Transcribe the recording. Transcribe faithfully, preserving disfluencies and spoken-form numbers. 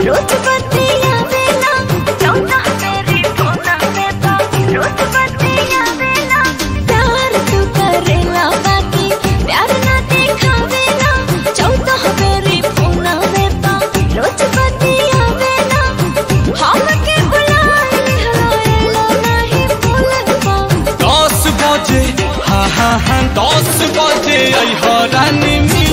रोज बतिया बेला चौथा मेरी फोना देता रोज बतिया बेला प्यार तू करेला बाकी प्यार ना दिखावेला चौथा मेरी फोना देता रोज बतिया बेला हम के बुलाए हलाएला नहीं भूलबा दस बजे हाँ हाँ हाँ दस बजे आई हो रानी।